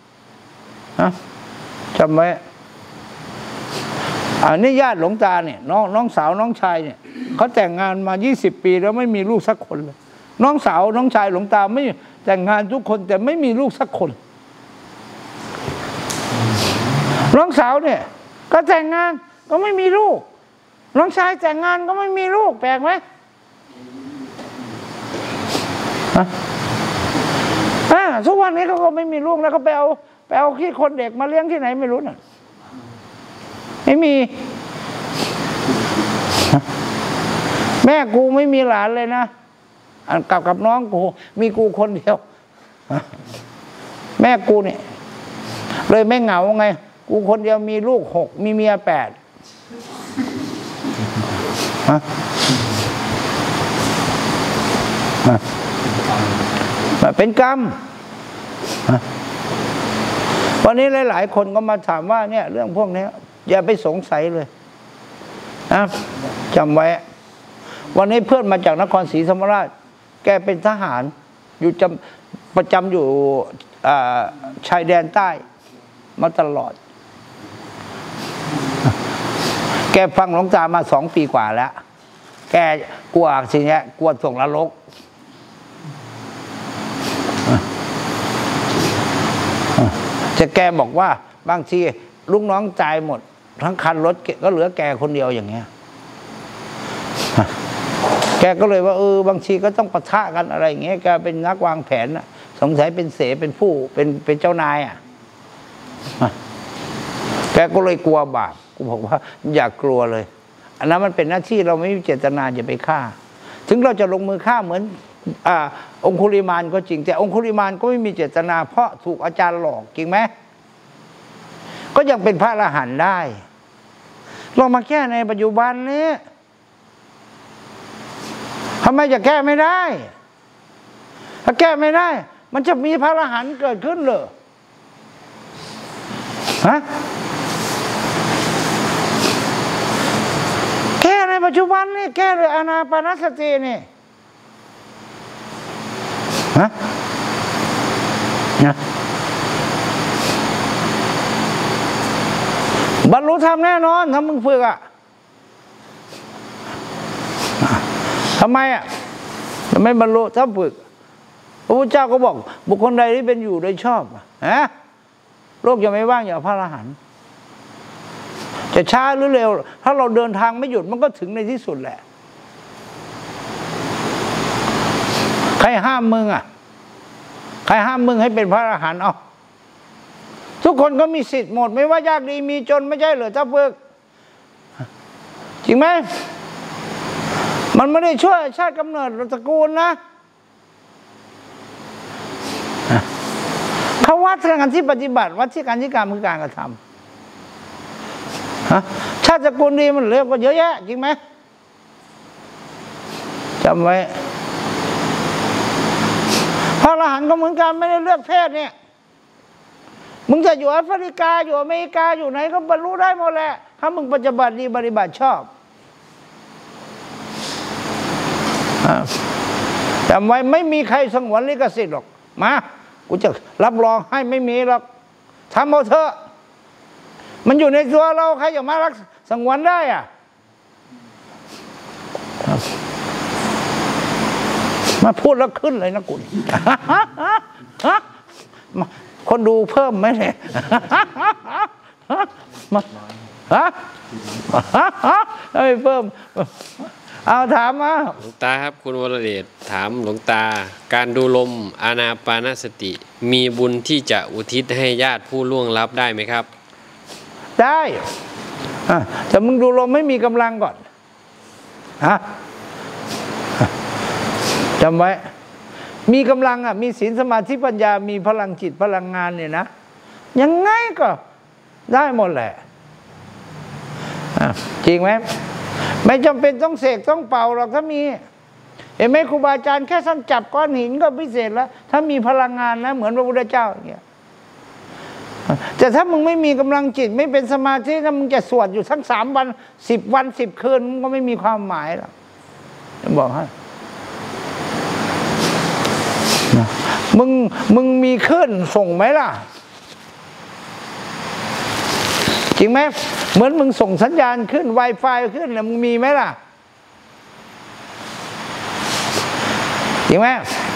จำไว้นี่ญาติหลวงตาเนี่ยน้องสาวน้องชายเนี่ยเขาแต่งงานมา20 ปีแล้วไม่มีลูกสักคนเลยน้องสาวน้องชายหลวงตาไม่แต่งงานทุกคนแต่ไม่มีลูกสักคนน้องสาวเนี่ยก็แต่งงานก็ไม่มีลูกน้องชายแต่งงานก็ไม่มีลูกแปลกไหมทุกวันนี้เขาก็ไม่มีลูกแล้วเขาไปเอาขี้คนเด็กมาเลี้ยงที่ไหนไม่รู้น่ะไม่มีแม่กูไม่มีหลานเลยนะกับน้องกูมีกูคนเดียวแม่กูเนี่ยเลยไม่เหงาไงกูคนเดียวมีลูก6มีเมีย8เป็นกรรมวันนี้หลายๆคนก็มาถามว่าเนี่ยเรื่องพวกนี้อย่าไปสงสัยเลยจำไว้วันนี้เพื่อนมาจากนครศรีธรรมราชแกเป็นทหารอยู่ประจำอยู่ชายแดนใต้มาตลอดแกฟังหลวงตามา2 ปีกว่าแล้วแกกลัวสิ่งนี้กลัวส่งนรกจะแกบอกว่าบางทีลูกน้องตายหมดทั้งคันรถก็เหลือแกคนเดียวอย่างเงี้ยแกก็เลยว่าบางทีก็ต้องปะทะกันอะไรอย่างเงี้ยแกเป็นนักวางแผนน่ะสงสัยเป็นเสเป็นผู้เป็นเจ้านายแกก็เลยกลัวบาปกูบอกว่าอย่ากลัวเลยอันนั้นมันเป็นหน้าที่เราไม่มีเจตนาจะไปฆ่าถึงเราจะลงมือฆ่าเหมือนองคุลิมานก็จริงแต่องคุลิมานก็ไม่มีเจตนาเพราะถูกอาจารย์หลอกจริงไหมก็ยังเป็นพระอรหันต์ได้เรามาแก้ในปัจจุบันนี้ทำไมจะแก้ไม่ได้ถ้าแก้ไม่ได้มันจะมีพระอรหันต์เกิดขึ้นเหรอแก้ในปัจจุบันนี่แก้เลยอานาปานสตินี่บรรลุธรรมแน่นอนถ้ามึงฝึกทำไมจะไม่บรรลุถ้าฝึกพระพุทธเจ้าก็บอกบุคคลใดที่เป็นอยู่โดยชอบโลกจะไม่ว่างอย่างพระอรหันต์จะช้าหรือเร็วถ้าเราเดินทางไม่หยุดมันก็ถึงในที่สุดแหละใครห้ามมึงอ่ะใครห้ามมึงให้เป็นพระอรหันต์เอาทุกคนก็มีสิทธิ์หมดไม่ว่ายากดีมีจนไม่ใช่เหรอเจ้าเพิกจริงไหมมันไม่ได้ช่วยชาติกำเนิดตระกูลนะเขาวัดการที่ปฏิบัติวัดที่การที่กรรมคือการกระทำชาติตระกูลดีมันเรียกว่าเยอะแยะจริงไหมจำไว้พระอรหันต์ก็เหมือนกันไม่ได้เลือกเพศเนี่ยมึงจะอยู่แอฟริกาอยู่อเมริกาอยู่ไหนก็บรรลุได้หมดแหละถ้ามึงปฏิบัติดีปฏิบัติชอบจำไว้ไม่มีใครสงวนลิขสิทธิ์หรอกมากูจะรับรองให้ไม่มีหรอกทำเอาเถอะมันอยู่ในตัวเราใครจะมารักสงวนได้อ่ะมาพูดแล้วขึ้นเลยนะคุณคนดูเพิ่มไหมเนี่ยมาไม่เพิ่มเอาถามมาหลวงตาครับคุณวรเดชถามหลวงตาการดูลมอานาปานสติมีบุญที่จะอุทิศให้ญาติผู้ล่วงลับได้ไหมครับได้แต่มึงดูลมไม่มีกำลังก่อนจำไว้มีกำลังมีศีลสมาธิปัญญามีพลังจิตพลังงานเนี่ยนะยังไงก็ได้หมดแหละจริงไหมไม่จำเป็นต้องเสกต้องเป่าหรอกถ้ามีเห็นไหมครูบาอาจารย์แค่ท่านจับก้อนหินก็พิเศษแล้วถ้ามีพลังงานนะเหมือนพระพุทธเจ้าอย่างเงี้ยแต่ถ้ามึงไม่มีกำลังจิตไม่เป็นสมาธิถ้ามึงจะสวดอยู่ทั้ง3 วัน10 วัน10 คืนมึงก็ไม่มีความหมายหรอกจะบอกให้มึงมีคลื่นส่งไหมล่ะจริงไหมเหมือนมึงส่งสัญญาณขึ้น Wi-Fi ขึ้นเนี่ยมึงมีไหมล่ะจริงไหม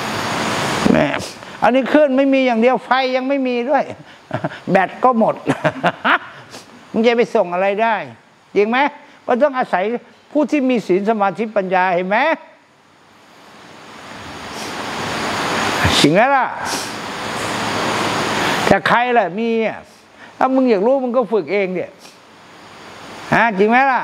อันนี้คลื่นไม่มีอย่างเดียวไฟยังไม่มีด้วยแบตก็หมดมึงจะไปส่งอะไรได้จริงไหมก็ต้องอาศัยผู้ที่มีศีลสมาธิปัญญาเห็นไหมจริงไหมล่ะแต่ใครล่ะมีถ้ามึงอยากรู้มึงก็ฝึกเองเนี่ยจริงไหมล่ะ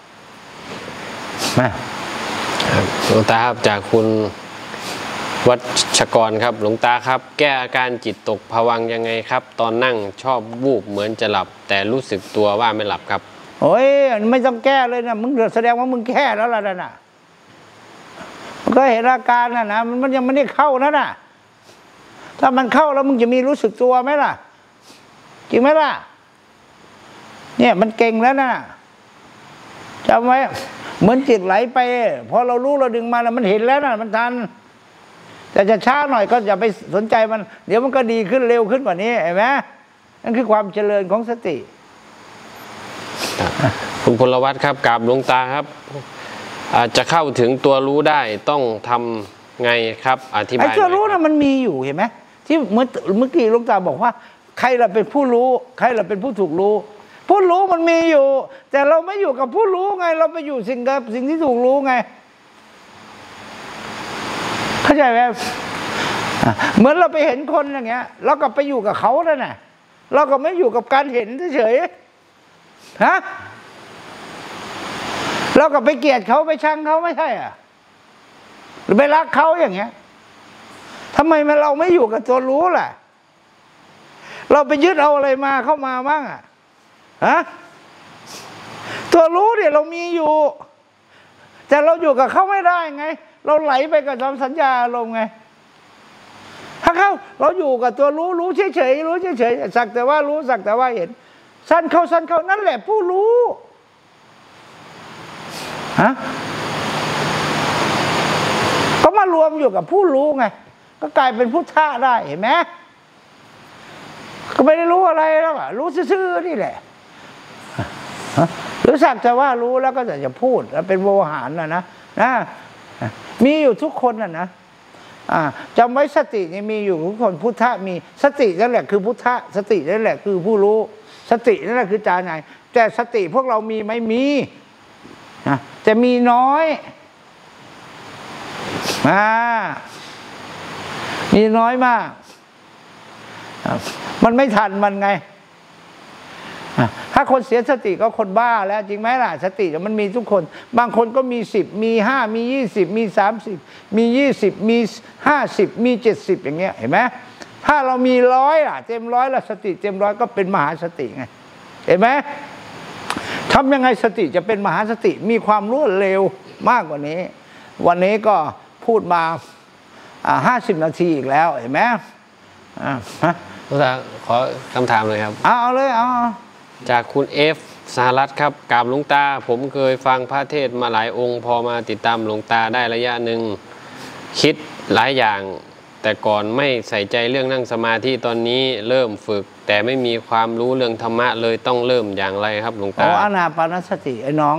มาหลวงตาครับจากคุณวัชกรครับหลวงตาครับแก้อาการจิตตกภวังค์ยังไงครับตอนนั่งชอบวูบเหมือนจะหลับแต่รู้สึกตัวว่าไม่หลับครับโอ้ยไม่ต้องแก้เลยนะมึงแสดงว่ามึงแก้แล้วล่ะน่ะมันก็เห็นอาการนะมันยังไม่ได้เข้าน่ะถ้ามันเข้าแล้วมึงจะมีรู้สึกตัวไหมล่ะจริงไหมล่ะเนี่ยมันเก่งแล้วนะจำไว้เหมือนจิตไหลไปพอเรารู้เราดึงมาแล้วมันเห็นแล้วนะมันทันแต่จะช้าหน่อยก็อย่าไปสนใจมันเดี๋ยวมันก็ดีขึ้นเร็วขึ้นกว่านี้เห็นไหมนั่นคือความเจริญของสติคุณพลวัตครับกราบหลวงตาครับจะเข้าถึงตัวรู้ได้ต้องทำไงครับอธิบายไอ้ตัวรู้น่ะมันมีอยู่เห็นไหมที่เมื่อกี้หลวงตาบอกว่าใครล่ะเป็นผู้รู้ใครล่ะเป็นผู้ถูกรู้ผู้รู้มันมีอยู่แต่เราไม่อยู่กับผู้รู้ไงเราไปอยู่สิ่งที่ถูกรู้ไงเข้าใจไหมเหมือนเราไปเห็นคนอย่างเงี้ยเราก็ไปอยู่กับเขาแล้วน่ะเราก็ไม่อยู่กับการเห็นเฉยๆเราก็ไปเกลียดเขาไปชังเขาไม่ใช่อ่ะหรือไปรักเขาอย่างเงี้ยทำไมเราไม่อยู่กับตัวรู้ล่ะเราไปยึดเอาอะไรมาเข้ามาบ้างอ่ะตัวรู้เนี่ยเรามีอยู่แต่เราอยู่กับเขาไม่ได้ไงเราไหลไปกับคำสัญญาอารมณ์ไงถ้าเราอยู่กับตัวรู้เฉยๆรู้เฉยๆสักแต่ว่ารู้สักแต่ว่าเห็นสั้นเข้านั่นแหละผู้รู้ก็มารวมอยู่กับผู้รู้ไงก็กลายเป็นพุทธะได้เห็นไหมก็ไม่ได้รู้อะไรแล้วรู้ซื่อๆนี่แหละหรือสักแต่ว่ารู้แล้วก็จะพูดแล้วเป็นโวหารนะมีอยู่ทุกคนนะจำไว้สตินี่มีอยู่ทุกคนพุทธะมีสตินั่นแหละคือพุทธะสตินั่นแหละคือผู้รู้สตินั่นแหละคือจาไหนแต่สติพวกเรามีไหมมีแต่มีน้อยมีน้อยมากมันไม่ทันมันไงถ้าคนเสียสติก็คนบ้าแล้วจริงไหมล่ะสติมันมีทุกคนบางคนก็มี10มี5มี20มี30มี20มี50มี70อย่างเงี้ยเห็นไหมถ้าเรามี100ล่ะเต็ม100ละสติเต็ม100ก็เป็นมหาสติไงเห็นไหมทำยังไงสติจะเป็นมหาสติมีความรวดเร็วมากกว่านี้วันนี้ก็พูดมา50 นาทีอีกแล้วเห็นไหมหลวงตาขอคำถามเลยครับเอาเลยเอาจากคุณเอฟสหรัฐครับกราบหลวงตาผมเคยฟังพระเทศมาหลายองค์พอมาติดตามหลวงตาได้ระยะหนึ่งคิดหลายอย่างแต่ก่อนไม่ใส่ใจเรื่องนั่งสมาธิตอนนี้เริ่มฝึกแต่ไม่มีความรู้เรื่องธรรมะเลยต้องเริ่มอย่างไรครับหลวงตาอานาปานสติไอ้น้อง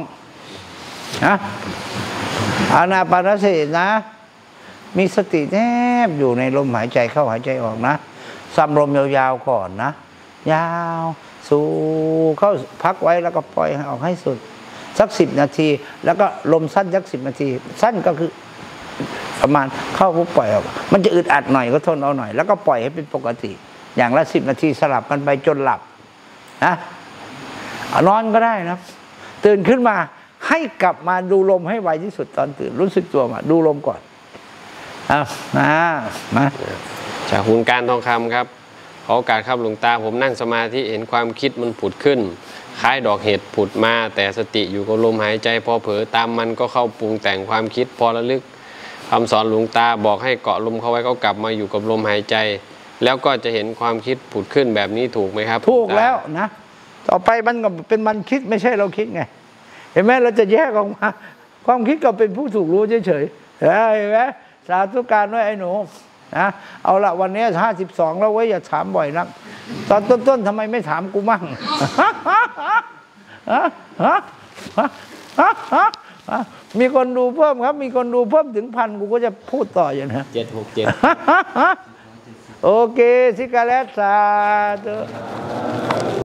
อานาปานสตินะมีสติแนบอยู่ในลมหายใจเข้าหายใจออกนะซ้ำลมยาวๆก่อนนะยาวสูเข้าพักไว้แล้วก็ปล่อยออกให้สุดสัก10 นาทีแล้วก็ลมสั้นสัก10 นาทีสั้นก็คือประมาณเข้าปุ๊บปล่อยออกมันจะอึดอัดหน่อยก็ทนเอาหน่อยแล้วก็ปล่อยให้เป็นปกติอย่างละ10 นาทีสลับกันไปจนหลับนะนอนก็ได้นะตื่นขึ้นมาให้กลับมาดูลมให้ไวที่สุดตอนตื่นรู้สึกตัวมาดูลมก่อนมาจากคุณการทองคำครับขอโอกาสครับหลวงตาผมนั่งสมาธิเห็นความคิดมันผุดขึ้นคล้ายดอกเห็ดผุดมาแต่สติอยู่กับลมหายใจพอเผลอตามมันก็เข้าปรุงแต่งความคิดพอระลึกคำสอนหลวงตาบอกให้เกาะลมเข้าไว้ก็กลับมาอยู่กับลมหายใจแล้วก็จะเห็นความคิดผุดขึ้นแบบนี้ถูกไหมครับถูกแล้วนะต่อไปมันก็เป็นมันคิดไม่ใช่เราคิดไงเห็นไหมเราจะแยกออกมาความคิดก็เป็นผู้ถูกรู้เฉยๆเห็นไหมสาธุการด้วยไอ้หนูนะเอาละวันนี้52แล้วไว้อย่าถามบ่อยนักตอนต้นๆทำไมไม่ถามกูมั่งมีคนดูเพิ่มครับมีคนดูเพิ่มถึง1,000กูก็จะพูดต่ออย่างนี้ 767 โอเคสิกาเลสาธุ